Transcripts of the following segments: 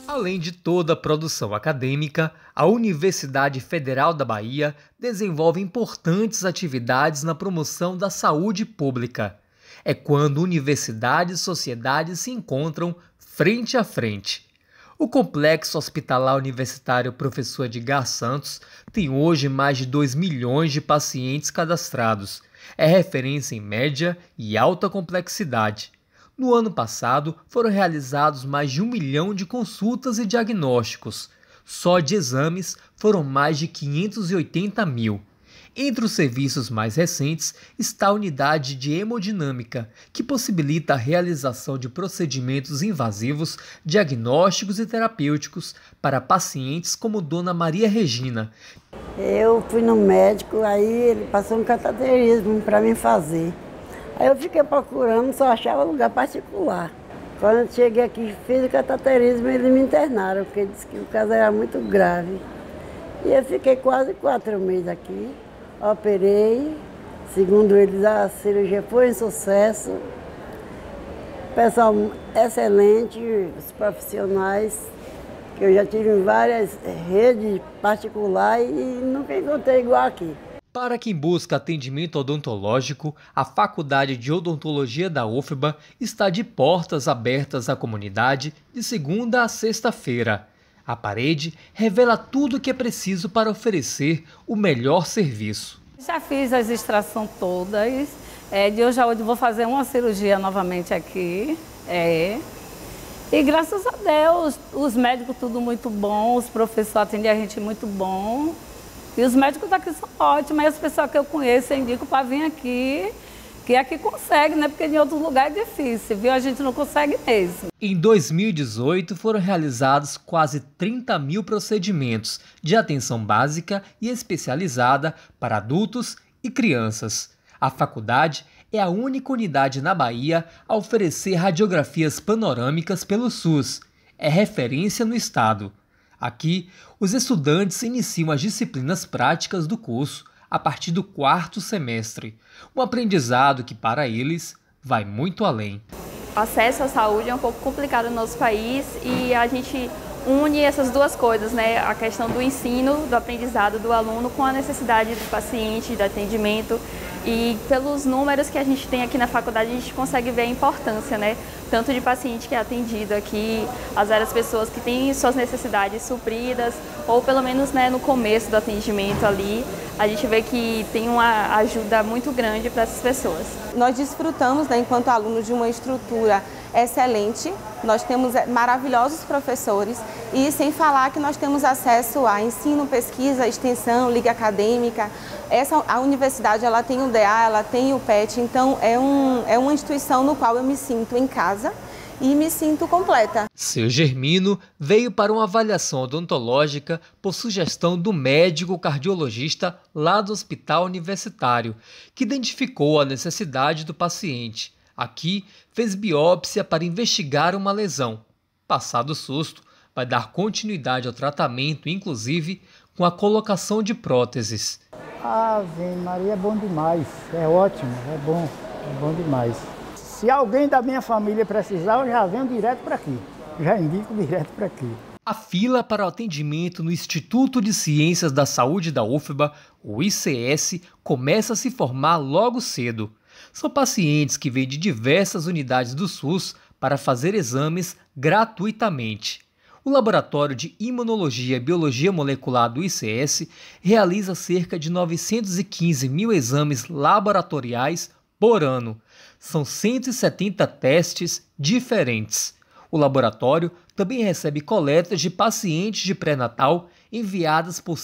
Além de toda a produção acadêmica, a Universidade Federal da Bahia desenvolve importantes atividades na promoção da saúde pública. É quando universidade e sociedade se encontram frente a frente. O Complexo Hospitalar Universitário Professor Edgar Santos tem hoje mais de 2 milhões de pacientes cadastrados. É referência em média e alta complexidade. No ano passado, foram realizados mais de 1 milhão de consultas e diagnósticos. Só de exames foram mais de 580 mil. Entre os serviços mais recentes está a unidade de hemodinâmica, que possibilita a realização de procedimentos invasivos, diagnósticos e terapêuticos para pacientes como Dona Maria Regina. Eu fui no médico, aí ele passou um cateterismo para mim fazer. Aí eu fiquei procurando, só achava lugar particular. Quando eu cheguei aqui, fiz o cateterismo, eles me internaram, porque disse que o caso era muito grave. E eu fiquei quase 4 meses aqui, operei, segundo eles a cirurgia foi um sucesso. Pessoal excelente, os profissionais, que eu já tive em várias redes particulares e nunca encontrei igual aqui. Para quem busca atendimento odontológico, a Faculdade de Odontologia da UFBA está de portas abertas à comunidade de segunda a sexta-feira. A parede revela tudo o que é preciso para oferecer o melhor serviço. Já fiz as extrações todas. De hoje a hoje vou fazer uma cirurgia novamente aqui. E graças a Deus, os médicos tudo muito bom, os professores atendem a gente muito bom. E os médicos daqui são ótimos, e as pessoas que eu conheço, eu indico para vir aqui, que aqui consegue, né? Porque em outros lugares é difícil, viu? A gente não consegue mesmo. Em 2018, foram realizados quase 30 mil procedimentos de atenção básica e especializada para adultos e crianças. A faculdade é a única unidade na Bahia a oferecer radiografias panorâmicas pelo SUS. É referência no estado. Aqui, os estudantes iniciam as disciplinas práticas do curso a partir do 4º semestre, um aprendizado que, para eles, vai muito além. O acesso à saúde é um pouco complicado no nosso país e a gente une essas duas coisas, né? A questão do ensino, do aprendizado do aluno com a necessidade do paciente, do atendimento. E pelos números que a gente tem aqui na faculdade, a gente consegue ver a importância, né? Tanto de paciente que é atendido aqui, as várias pessoas que têm suas necessidades supridas, ou pelo menos, né, no começo do atendimento ali, a gente vê que tem uma ajuda muito grande para essas pessoas. Nós desfrutamos, né, enquanto alunos, de uma estrutura excelente, nós temos maravilhosos professores e sem falar que nós temos acesso a ensino, pesquisa, extensão, liga acadêmica. A universidade ela tem o DA, ela tem o PET, então é uma instituição no qual eu me sinto em casa e me sinto completa. Seu Germino veio para uma avaliação odontológica por sugestão do médico cardiologista lá do Hospital Universitário, que identificou a necessidade do paciente. Aqui, fez biópsia para investigar uma lesão. Passado o susto, vai dar continuidade ao tratamento, inclusive com a colocação de próteses. Ave Maria, é bom demais, é ótimo, é bom demais. Se alguém da minha família precisar, eu já venho direto para aqui, já indico direto para aqui. A fila para o atendimento no Instituto de Ciências da Saúde da UFBA, o ICS, começa a se formar logo cedo. São pacientes que vêm de diversas unidades do SUS para fazer exames gratuitamente. O Laboratório de Imunologia e Biologia Molecular do ICS realiza cerca de 915 mil exames laboratoriais por ano. São 170 testes diferentes. O laboratório também recebe coletas de pacientes de pré-natal enviadas por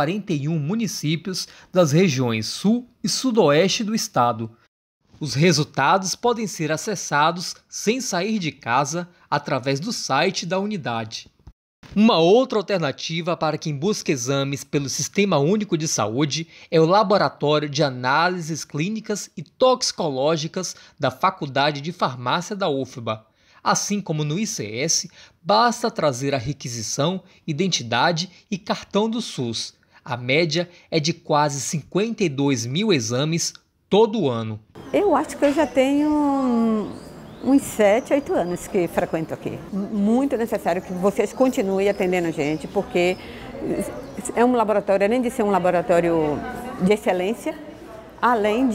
141 municípios das regiões sul e sudoeste do estado. Os resultados podem ser acessados sem sair de casa através do site da unidade. Uma outra alternativa para quem busca exames pelo Sistema Único de Saúde é o Laboratório de Análises Clínicas e Toxicológicas da Faculdade de Farmácia da UFBA. Assim como no ICS, basta trazer a requisição, identidade e cartão do SUS. A média é de quase 52 mil exames todo ano. Eu acho que eu já tenho Uns 7, 8 anos que frequento aqui. Muito necessário que vocês continuem atendendo a gente, porque é um laboratório, além de ser um laboratório de excelência, além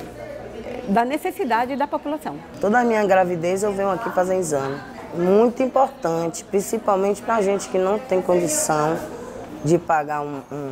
da necessidade da população. Toda a minha gravidez eu venho aqui fazer exame. Muito importante, principalmente para a gente que não tem condição de pagar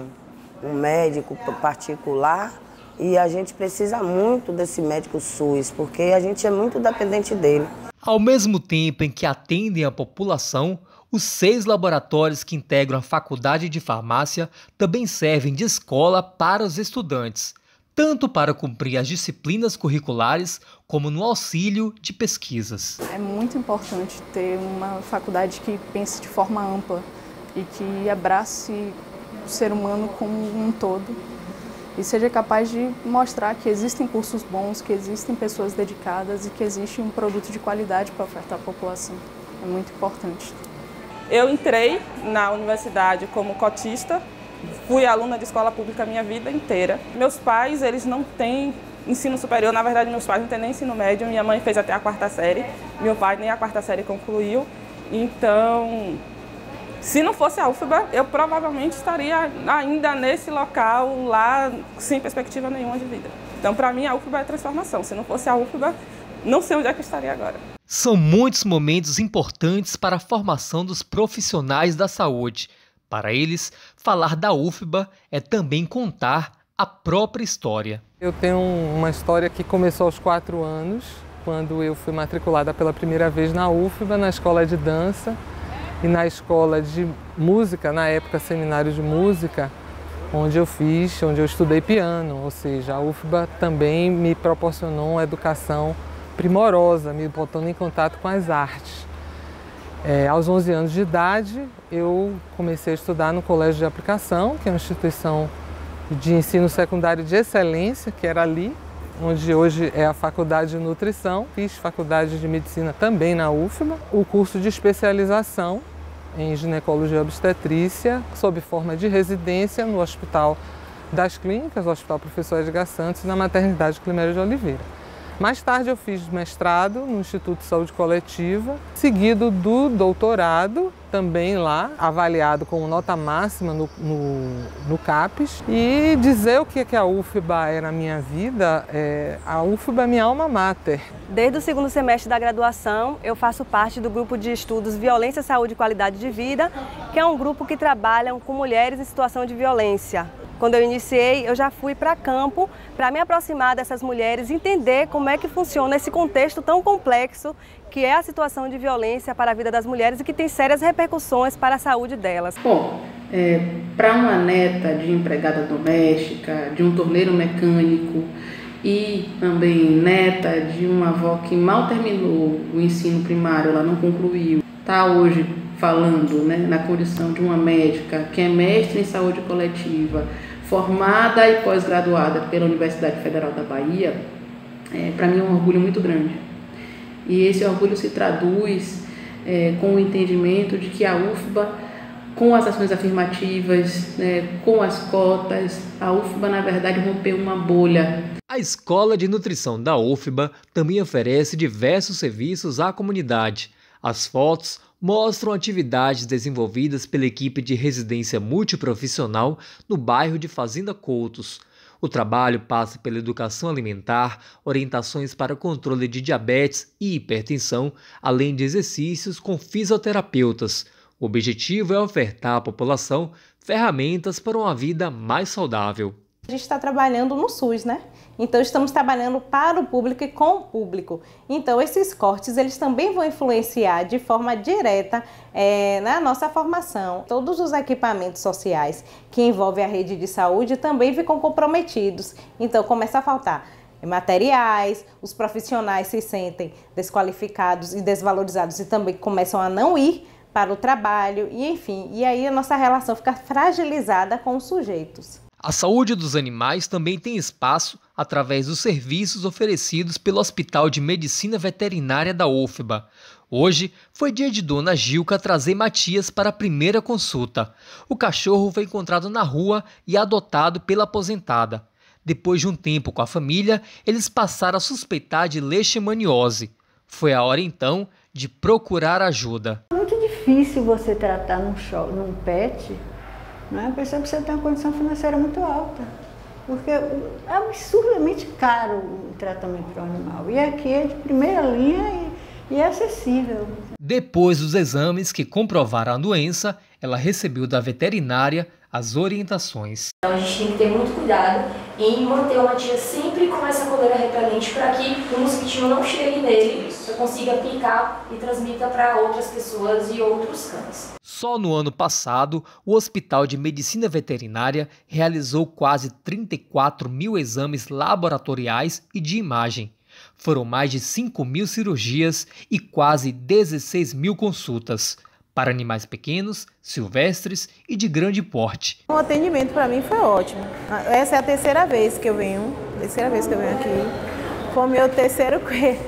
um médico particular. E a gente precisa muito desse médico SUS, porque a gente é muito dependente dele. Ao mesmo tempo em que atendem a população, os 6 laboratórios que integram a Faculdade de Farmácia também servem de escola para os estudantes, tanto para cumprir as disciplinas curriculares, como no auxílio de pesquisas. É muito importante ter uma faculdade que pense de forma ampla e que abrace o ser humano como um todo. E seja capaz de mostrar que existem cursos bons, que existem pessoas dedicadas e que existe um produto de qualidade para ofertar à população. É muito importante. Eu entrei na universidade como cotista, fui aluna de escola pública a minha vida inteira. Meus pais, eles não têm ensino superior, na verdade meus pais não têm nem ensino médio, minha mãe fez até a 4ª série, meu pai nem a 4ª série concluiu, então... Se não fosse a UFBA, eu provavelmente estaria ainda nesse local, lá, sem perspectiva nenhuma de vida. Então, para mim, a UFBA é transformação. Se não fosse a UFBA, não sei onde é que eu estaria agora. São muitos momentos importantes para a formação dos profissionais da saúde. Para eles, falar da UFBA é também contar a própria história. Eu tenho uma história que começou aos 4 anos, quando eu fui matriculada pela primeira vez na UFBA, na escola de dança. E na escola de música, na época seminário de música, onde eu estudei piano, ou seja, a UFBA também me proporcionou uma educação primorosa, me botando em contato com as artes. Aos 11 anos de idade, eu comecei a estudar no Colégio de Aplicação, que é uma instituição de ensino secundário de excelência, que era ali, onde hoje é a Faculdade de Nutrição. Fiz faculdade de Medicina também na UFBA, o curso de especialização em ginecologia e obstetrícia, sob forma de residência no Hospital das Clínicas, o Hospital Professor Edgar Santos, e na Maternidade Climério de Oliveira. Mais tarde eu fiz mestrado no Instituto de Saúde Coletiva, seguido do doutorado, também lá, avaliado com nota máxima no CAPES. E dizer o que a UFBA é na minha vida, a UFBA é minha alma mater. Desde o 2º semestre da graduação, eu faço parte do grupo de estudos Violência, Saúde e Qualidade de Vida, que é um grupo que trabalha com mulheres em situação de violência. Quando eu iniciei, eu já fui para campo para me aproximar dessas mulheres, entender como é que funciona esse contexto tão complexo que é a situação de violência para a vida das mulheres e que tem sérias repercussões para a saúde delas. Bom, para uma neta de empregada doméstica, de um torneiro mecânico e também neta de uma avó que mal terminou o ensino primário, ela não concluiu, está hoje falando, né, na condição de uma médica que é mestre em saúde coletiva, formada e pós-graduada pela Universidade Federal da Bahia, para mim é um orgulho muito grande. E esse orgulho se traduz com o entendimento de que a UFBA, com as ações afirmativas, com as cotas, a UFBA, na verdade, rompeu uma bolha. A Escola de Nutrição da UFBA também oferece diversos serviços à comunidade. As fotos mostram atividades desenvolvidas pela equipe de residência multiprofissional no bairro de Fazenda Coutos. O trabalho passa pela educação alimentar, orientações para controle de diabetes e hipertensão, além de exercícios com fisioterapeutas. O objetivo é ofertar à população ferramentas para uma vida mais saudável. A gente está trabalhando no SUS, né? Então estamos trabalhando para o público e com o público. Então esses cortes, eles também vão influenciar de forma direta na nossa formação. Todos os equipamentos sociais que envolvem a rede de saúde também ficam comprometidos. Então começa a faltar materiais, os profissionais se sentem desqualificados e desvalorizados e também começam a não ir para o trabalho e enfim, e aí a nossa relação fica fragilizada com os sujeitos. A saúde dos animais também tem espaço através dos serviços oferecidos pelo Hospital de Medicina Veterinária da UFBA. Hoje foi dia de Dona Gilca trazer Matias para a primeira consulta. O cachorro foi encontrado na rua e adotado pela aposentada. Depois de um tempo com a família, eles passaram a suspeitar de leishmaniose. Foi a hora então de procurar ajuda. É muito difícil você tratar num pet, né? A pessoa precisa ter uma condição financeira muito alta, porque é absurdamente caro o tratamento para o animal. E aqui é de primeira linha e é acessível. Depois dos exames que comprovaram a doença, ela recebeu da veterinária as orientações. A gente tem que ter muito cuidado em manter o Matias sempre com essa coleira repelente para que o mosquitinho não chegue nele, você consiga picar e transmita para outras pessoas e outros cães. Só no ano passado, o Hospital de Medicina Veterinária realizou quase 34 mil exames laboratoriais e de imagem. Foram mais de 5 mil cirurgias e quase 16 mil consultas, para animais pequenos, silvestres e de grande porte. O atendimento para mim foi ótimo. Essa é a terceira vez que eu venho aqui. Foi o meu terceiro coelho,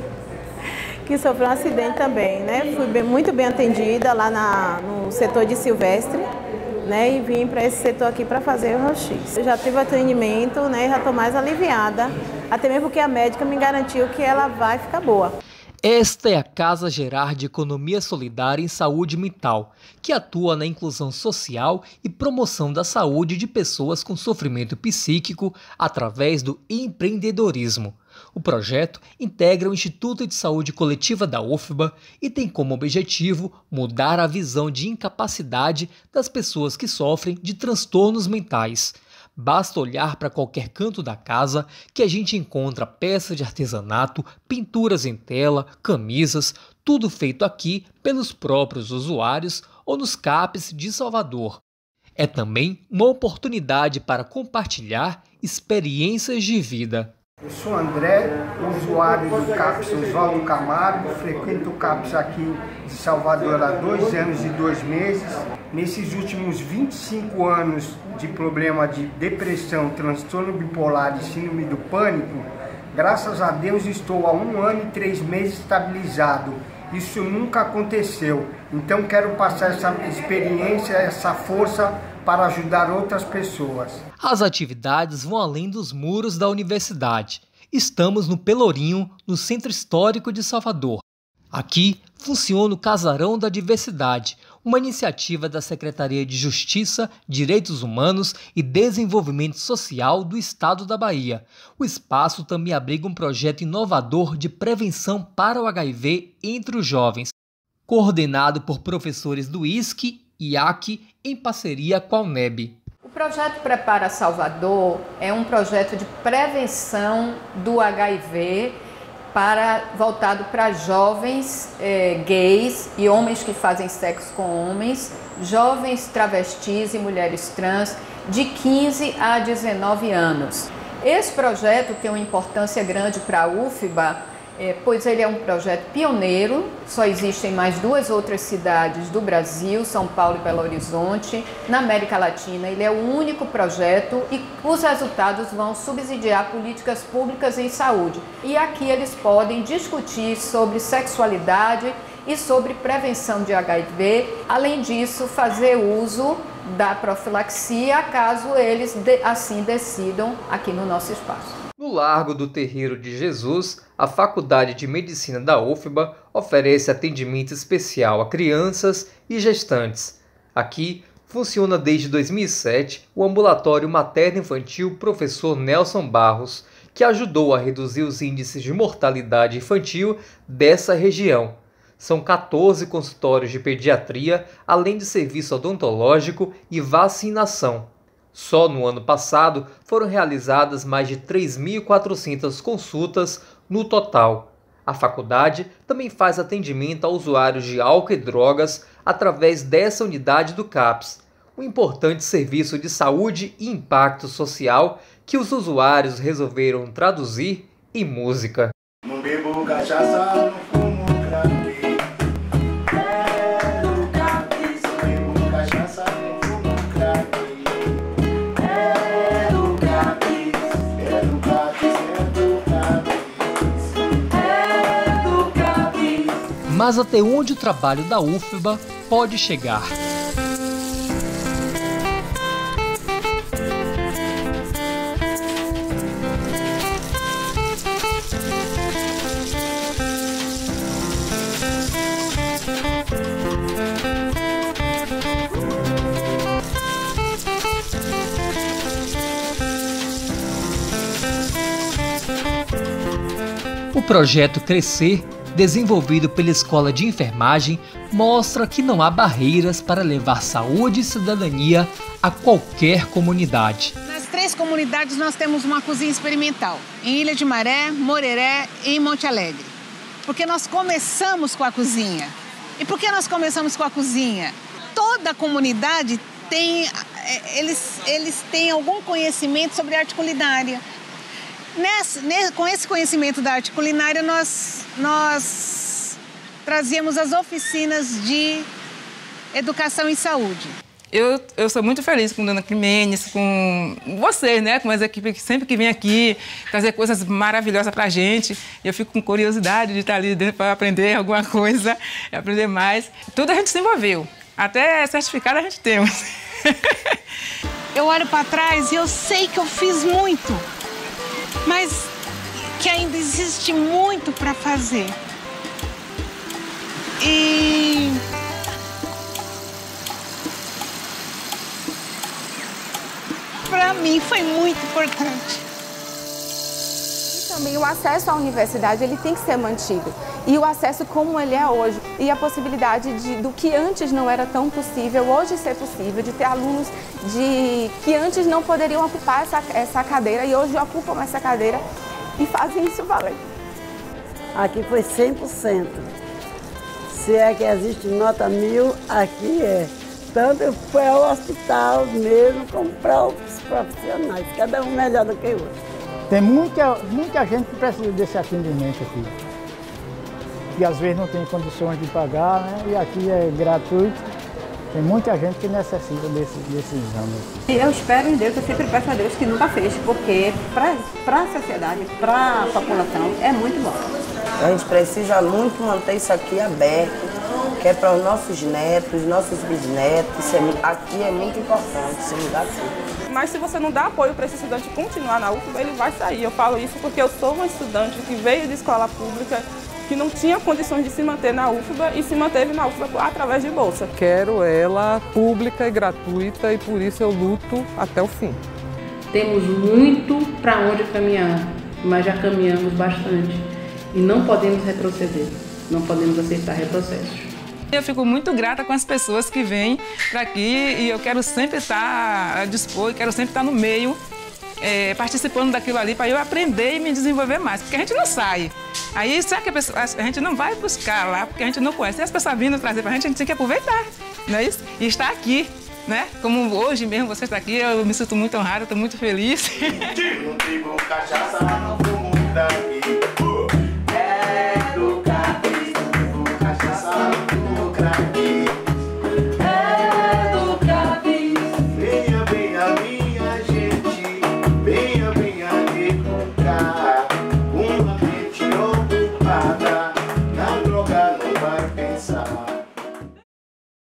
que sofreu um acidente também, né? Fui muito bem atendida lá no setor de silvestre, né? E vim para esse setor aqui para fazer o raio-x. Eu já tive atendimento, né? E já estou mais aliviada, até mesmo porque a médica me garantiu que ela vai ficar boa. Esta é a Casa Gerard de Economia Solidária em Saúde Mental, que atua na inclusão social e promoção da saúde de pessoas com sofrimento psíquico através do empreendedorismo. O projeto integra o Instituto de Saúde Coletiva da UFBA e tem como objetivo mudar a visão de incapacidade das pessoas que sofrem de transtornos mentais. Basta olhar para qualquer canto da casa que a gente encontra peças de artesanato, pinturas em tela, camisas, tudo feito aqui pelos próprios usuários ou nos CAPs de Salvador. É também uma oportunidade para compartilhar experiências de vida. Eu sou André, usuário do CAPS Oswaldo Camargo, frequento o CAPS aqui de Salvador há 2 anos e 2 meses. Nesses últimos 25 anos de problema de depressão, transtorno bipolar e síndrome do pânico, graças a Deus estou há 1 ano e 3 meses estabilizado. Isso nunca aconteceu, então quero passar essa experiência, essa força para ajudar outras pessoas. As atividades vão além dos muros da universidade. Estamos no Pelourinho, no Centro Histórico de Salvador. Aqui funciona o Casarão da Diversidade, uma iniciativa da Secretaria de Justiça, Direitos Humanos e Desenvolvimento Social do Estado da Bahia. O espaço também abriga um projeto inovador de prevenção para o HIV entre os jovens, coordenado por professores do ISC e IAC em parceria com a UNEB. O projeto Prepara Salvador é um projeto de prevenção do HIV voltado para jovens gays e homens que fazem sexo com homens, jovens travestis e mulheres trans de 15 a 19 anos. Esse projeto tem uma importância grande para a UFBA, pois ele é um projeto pioneiro, só existem mais 2 outras cidades do Brasil, São Paulo e Belo Horizonte. Na América Latina, ele é o único projeto e os resultados vão subsidiar políticas públicas em saúde. E aqui eles podem discutir sobre sexualidade e sobre prevenção de HIV, além disso, fazer uso da profilaxia, caso eles assim decidam aqui no nosso espaço. No Largo do Terreiro de Jesus, a Faculdade de Medicina da UFBA oferece atendimento especial a crianças e gestantes. Aqui funciona desde 2007 o ambulatório materno-infantil Professor Nelson Barros, que ajudou a reduzir os índices de mortalidade infantil dessa região. São 14 consultórios de pediatria, além de serviço odontológico e vacinação. Só no ano passado foram realizadas mais de 3.400 consultas no total. A faculdade também faz atendimento a usuários de álcool e drogas através dessa unidade do CAPS, um importante serviço de saúde e impacto social que os usuários resolveram traduzir em música. Não bebo cachaça, não fumo crack. Mas até onde o trabalho da UFBA pode chegar? O projeto Crescer, desenvolvido pela Escola de Enfermagem, mostra que não há barreiras para levar saúde e cidadania a qualquer comunidade. Nas 3 comunidades nós temos uma cozinha experimental, em Ilha de Maré, Moreré e em Monte Alegre. Porque nós começamos com a cozinha. E por que nós começamos com a cozinha? Toda a comunidade tem, eles têm algum conhecimento sobre arte culinária. Com esse conhecimento da arte culinária, nós trazíamos as oficinas de educação em saúde. Eu sou muito feliz com a Dona Quimenes, com vocês, né? Com as equipes que sempre que vem aqui trazer coisas maravilhosas para a gente. Eu fico com curiosidade de estar ali dentro para aprender alguma coisa, aprender mais. Tudo a gente se envolveu, até certificado a gente temos. Eu olho para trás e eu sei que eu fiz muito, mas que ainda existe muito para fazer. E para mim foi muito importante. E também o acesso à universidade ele tem que ser mantido. E o acesso como ele é hoje. E a possibilidade do que antes não era tão possível, hoje ser possível, de ter alunos que antes não poderiam ocupar essa cadeira e hoje ocupam essa cadeira e fazem isso valer. Aqui foi 100%. Se é que existe nota 1000, aqui é. Tanto para o hospital mesmo, como para os profissionais, cada um melhor do que o outro. Tem muita gente que precisa desse atendimento aqui, que às vezes não tem condições de pagar, né? E aqui é gratuito. Tem muita gente que necessita desse exame. E eu espero em Deus, eu sempre peço a Deus que nunca feche, porque para a sociedade, para a população, é muito bom. A gente precisa muito manter isso aqui aberto, que é para os nossos netos, nossos bisnetos. Aqui é muito importante, isso mudar tudo. Mas se você não dá apoio para esse estudante continuar na UFBA, ele vai sair. Eu falo isso porque eu sou uma estudante que veio de escola pública, que não tinha condições de se manter na UFBA e se manteve na UFBA através de bolsa. Quero ela pública e gratuita e por isso eu luto até o fim. Temos muito para onde caminhar, mas já caminhamos bastante e não podemos retroceder, não podemos aceitar retrocessos. Eu fico muito grata com as pessoas que vêm para aqui e eu quero sempre estar a dispor e quero sempre estar no meio, participando daquilo ali para eu aprender e me desenvolver mais, porque a gente não sai. Aí, será que a gente não vai buscar lá, porque a gente não conhece. E as pessoas vindo trazer para a gente tem que aproveitar, não é isso? E estar aqui, né? Como hoje mesmo você está aqui, eu me sinto muito honrada, estou muito feliz. Não tem bom cachaça, não fumo daqui.